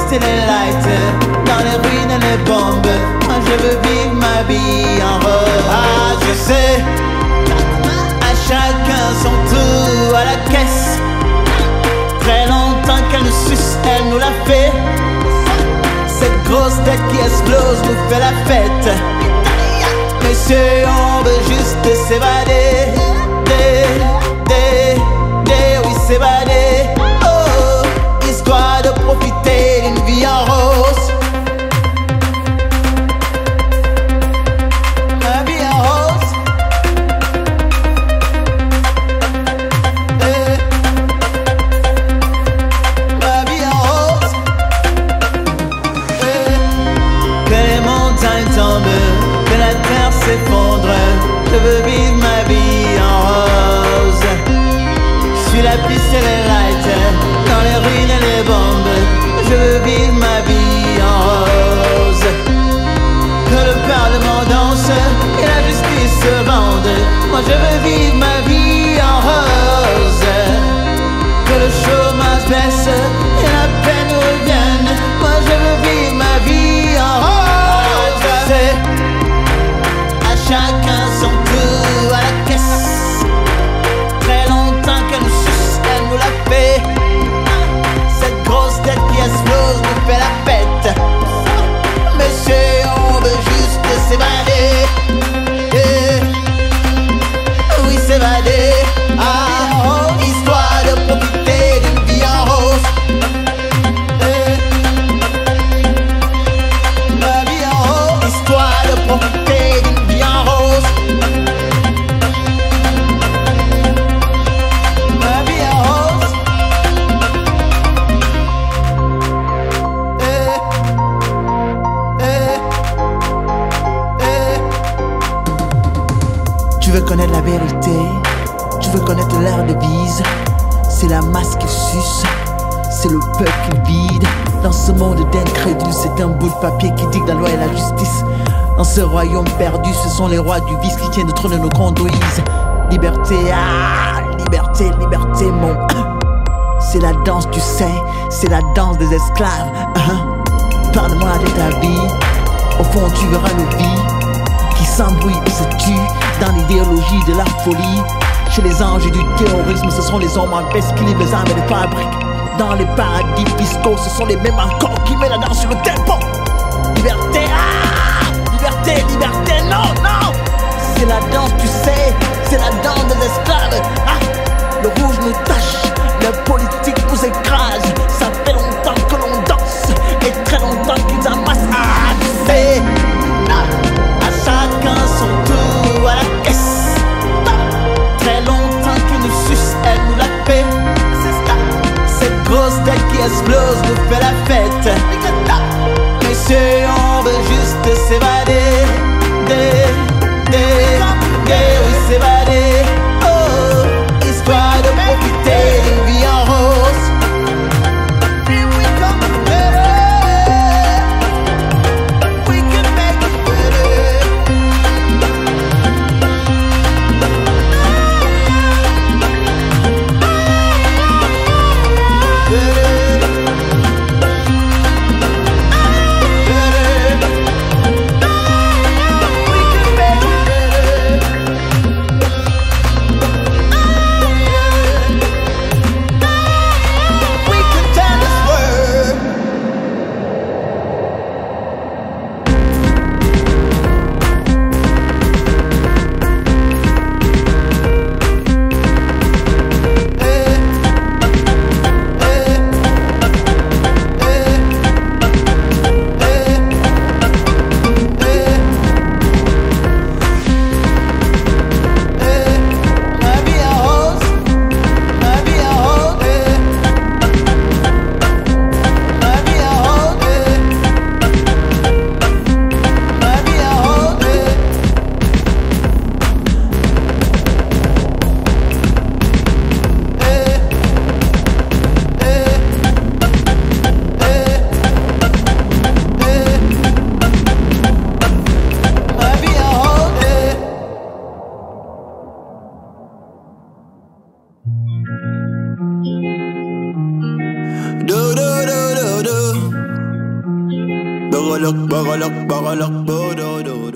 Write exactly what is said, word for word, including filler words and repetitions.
piste et les lights, dans les ruines et les bombes. Moi je veux vivre ma vie en rose. Ah je sais, à chacun son tour à la caisse. Très longtemps qu'elle nous suce, elle nous l'a fait. Cette grosse tête qui explose nous fait la fête. Messieurs, on veut juste s'évader. Des, des, des, oui s'évader. Oh, histoire de profiter d'une vie en rose. Ma vie en rose. Eh. Ma vie en rose. Eh. Que les montagnes tombent, que la terre s'effondre, je veux vivre ma vie en rose. Sur la piste et les lights, dans les ruines et les bombes, je veux vivre ma vie en rose. Que le parlement danse et la justice se vende, moi je veux vivre ma vie en rose. Que le chômage baisse et la peine revienne, moi je veux vivre ma vie en rose. C'est chacun son tour à la caisse. Très longtemps qu'elle nous suce, elle nous l'a fait. Cette grosse tête qui explose nous fait la fête. Monsieur, on veut juste s'évader. Eh. Oui, s'évader. Ah, histoire de profiter d'une vie en rose. Eh. Ma vie en rose. Histoire de profiter d'une vie en rose. Ma vie en rose. Eh, eh, eh. Tu veux connaître la vérité, tu veux connaître l'air de bise. C'est la masse qui suce, c'est le peuple qui vide. Dans ce monde d'incrédules, c'est un bout de papier qui dicte la loi et la justice. Dans ce royaume perdu, ce sont les rois du vice qui tiennent le trône de nos conduisent. Liberté, ah, liberté, liberté, mon. C'est la danse du sein, c'est la danse des esclaves. Uh-huh. Parle-moi de ta vie, au fond tu verras nos vies qui s'embrouillent et se tuent dans l'idéologie de la folie. Chez les anges du terrorisme, ce sont les hommes en veste qui livrent les armes et les fabriques. Dans les paradis fiscaux, ce sont les mêmes encore qui mettent la danse sur le tempo. Liberté, ah, liberté, liberté, non, non. C'est la danse, tu sais, c'est la danse des esclaves. Ah, le rouge nous tâche, le politique nous écrase. Ça fait longtemps que l'on danse et très longtemps qu'ils amassent. Ah, tu sais, ah, à chacun son tour à la caisse. Ah, très longtemps qu'ils nous sucent, elle nous la paie. C'est ça, cette grosse tête qui explose nous fait la fête. Boroloc, boroloc, boroloc, bododo.